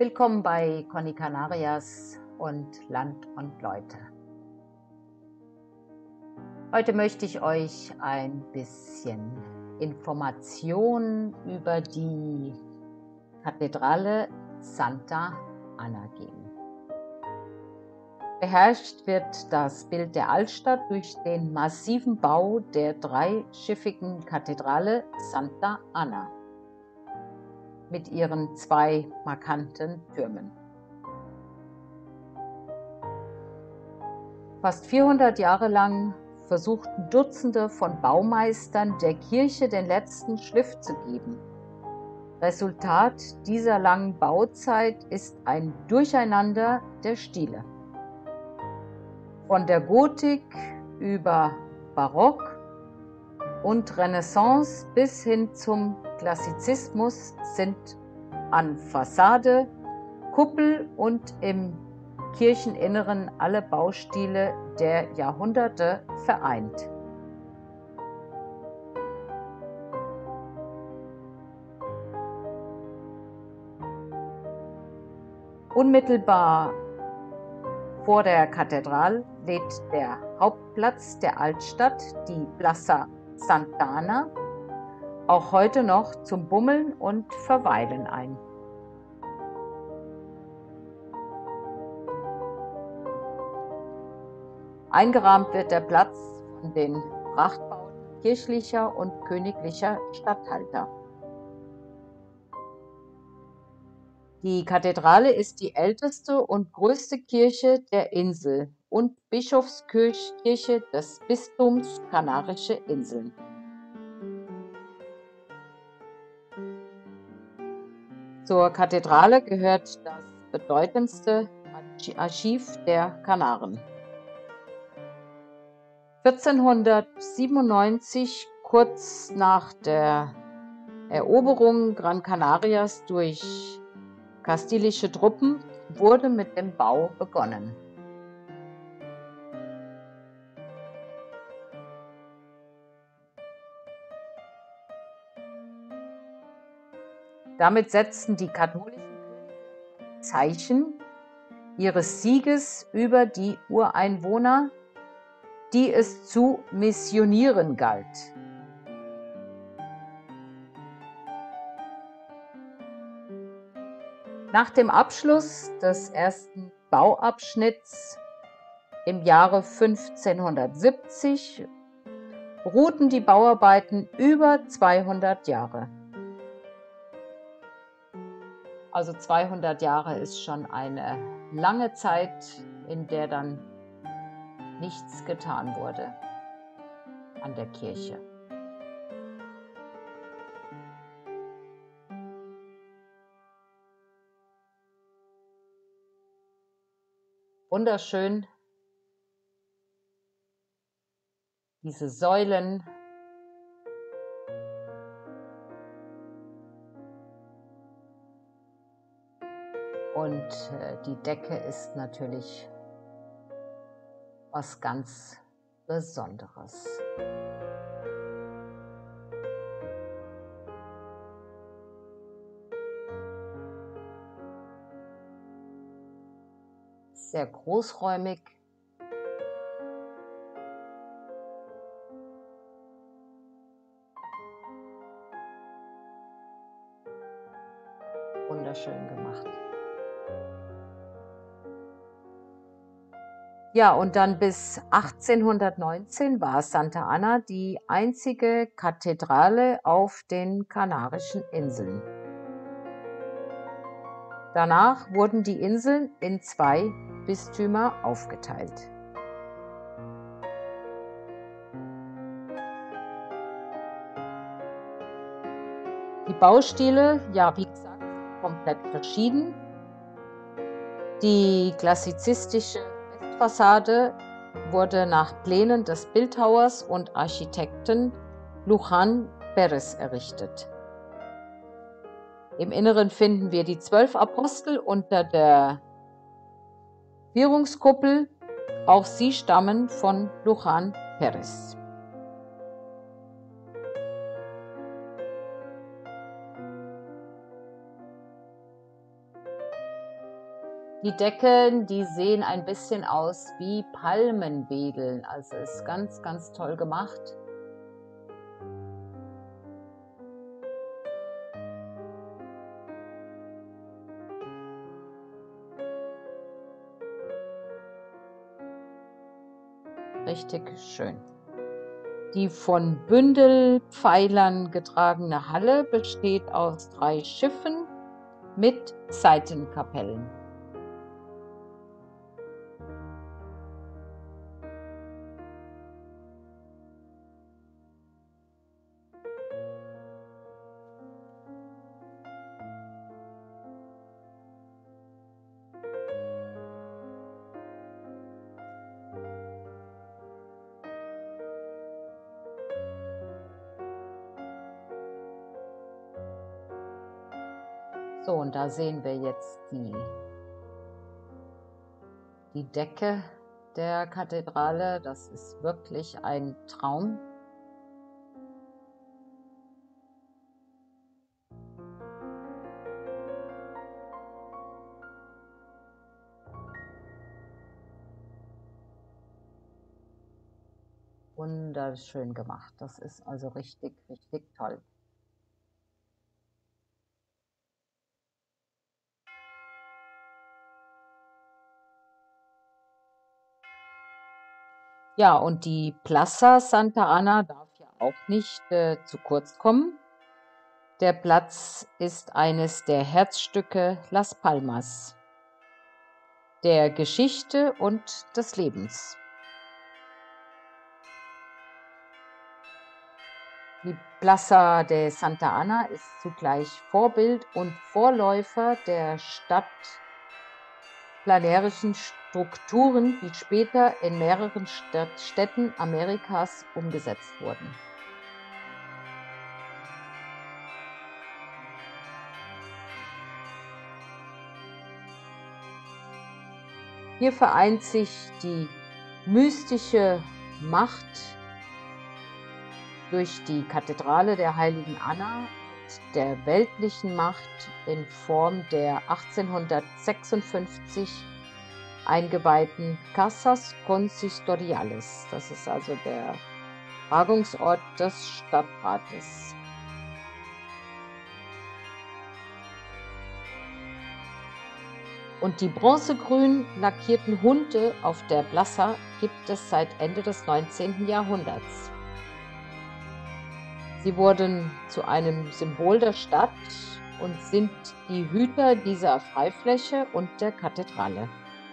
Willkommen bei Conny Canarias und Land und Leute. Heute möchte ich euch ein bisschen Informationen über die Kathedrale Santa Anna geben. Beherrscht wird das Bild der Altstadt durch den massiven Bau der dreischiffigen Kathedrale Santa Anna mit ihren zwei markanten Türmen. Fast 400 Jahre lang versuchten Dutzende von Baumeistern der Kirche den letzten Schliff zu geben. Resultat dieser langen Bauzeit ist ein Durcheinander der Stile. Von der Gotik über Barock und Renaissance bis hin zum Klassizismus sind an Fassade, Kuppel und im Kircheninneren alle Baustile der Jahrhunderte vereint. Unmittelbar vor der Kathedrale lädt der Hauptplatz der Altstadt, die Plaza Sant'Anna, auch heute noch zum Bummeln und Verweilen ein. Eingerahmt wird der Platz von den Prachtbauten kirchlicher und königlicher Statthalter. Die Kathedrale ist die älteste und größte Kirche der Insel und Bischofskirche des Bistums Kanarische Inseln. Zur Kathedrale gehört das bedeutendste Archiv der Kanaren. 1497, kurz nach der Eroberung Gran Canarias durch kastilische Truppen, wurde mit dem Bau begonnen. Damit setzten die katholischen Könige ein Zeichen ihres Sieges über die Ureinwohner, die es zu missionieren galt. Nach dem Abschluss des ersten Bauabschnitts im Jahre 1570 ruhten die Bauarbeiten über 200 Jahre. Also 200 Jahre ist schon eine lange Zeit, in der dann nichts getan wurde an der Kirche. Wunderschön, diese Säulen. Und die Decke ist natürlich was ganz Besonderes. Sehr großräumig. Wunderschön gemacht. Ja, und dann bis 1819 war Santa Anna die einzige Kathedrale auf den Kanarischen Inseln. Danach wurden die Inseln in zwei Bistümer aufgeteilt. Die Baustile, ja, wie gesagt, sind komplett verschieden. Die klassizistische Westfassade wurde nach Plänen des Bildhauers und Architekten Luján Pérez errichtet. Im Inneren finden wir die 12 Apostel unter der Vierungskuppel. Auch sie stammen von Luján Pérez. Die Decken, die sehen ein bisschen aus wie Palmenwedeln. Also ist ganz, ganz toll gemacht. Richtig schön. Die von Bündelpfeilern getragene Halle besteht aus 3 Schiffen mit Seitenkapellen. So, und da sehen wir jetzt die Decke der Kathedrale. Das ist wirklich ein Traum. Wunderschön gemacht. Das ist also richtig, richtig toll. Ja, und die Plaza Santa Ana darf ja auch nicht zu kurz kommen. Der Platz ist eines der Herzstücke Las Palmas, der Geschichte und des Lebens. Die Plaza de Santa Ana ist zugleich Vorbild und Vorläufer der stadtplanerischen Strukturen, die später in mehreren Städten Amerikas umgesetzt wurden. Hier vereint sich die mystische Macht durch die Kathedrale der Heiligen Anna mit der weltlichen Macht in Form der 1856 eingeweihten Casas Consistoriales. Das ist also der Tagungsort des Stadtrates. Und die bronzegrün lackierten Hunde auf der Plaza gibt es seit Ende des 19. Jahrhunderts. Sie wurden zu einem Symbol der Stadt und sind die Hüter dieser Freifläche und der Kathedrale.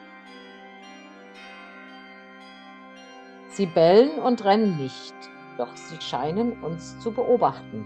Sie bellen und rennen nicht, doch sie scheinen uns zu beobachten.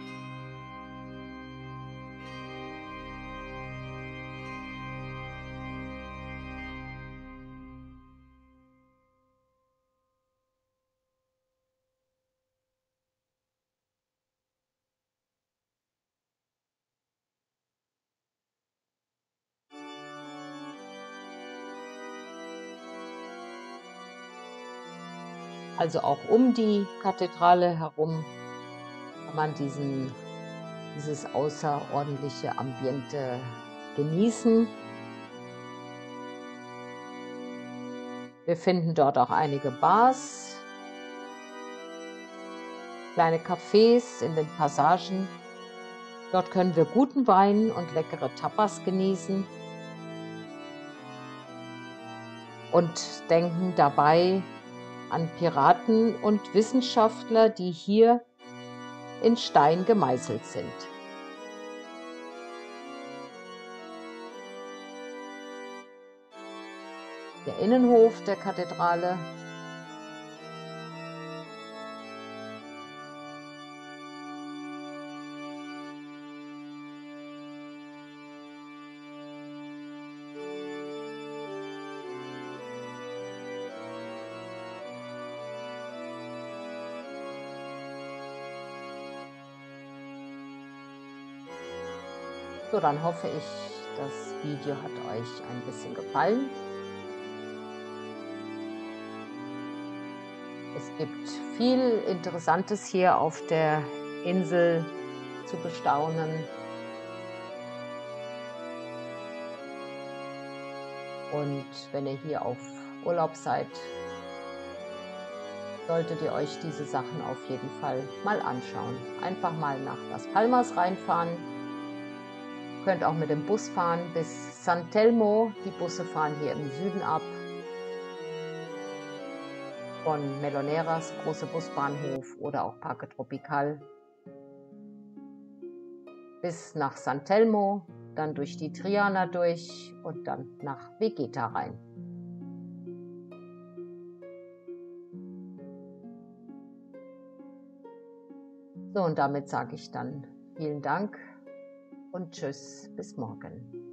Also auch um die Kathedrale herum kann man dieses außerordentliche Ambiente genießen. Wir finden dort auch einige Bars, kleine Cafés in den Passagen. Dort können wir guten Wein und leckere Tapas genießen und denken dabei an Piraten und Wissenschaftler, die hier in Stein gemeißelt sind. Der Innenhof der Kathedrale. So, dann hoffe ich, das Video hat euch ein bisschen gefallen. Es gibt viel Interessantes hier auf der Insel zu bestaunen. Und wenn ihr hier auf Urlaub seid, solltet ihr euch diese Sachen auf jeden Fall mal anschauen. Einfach mal nach Las Palmas reinfahren. Könnt auch mit dem Bus fahren bis San Telmo. Die Busse fahren hier im Süden ab. Von Meloneras, großer Busbahnhof, oder auch Parque Tropical. Bis nach San Telmo, dann durch die Triana durch und dann nach Vegeta rein. So, und damit sage ich dann vielen Dank und tschüss, bis morgen.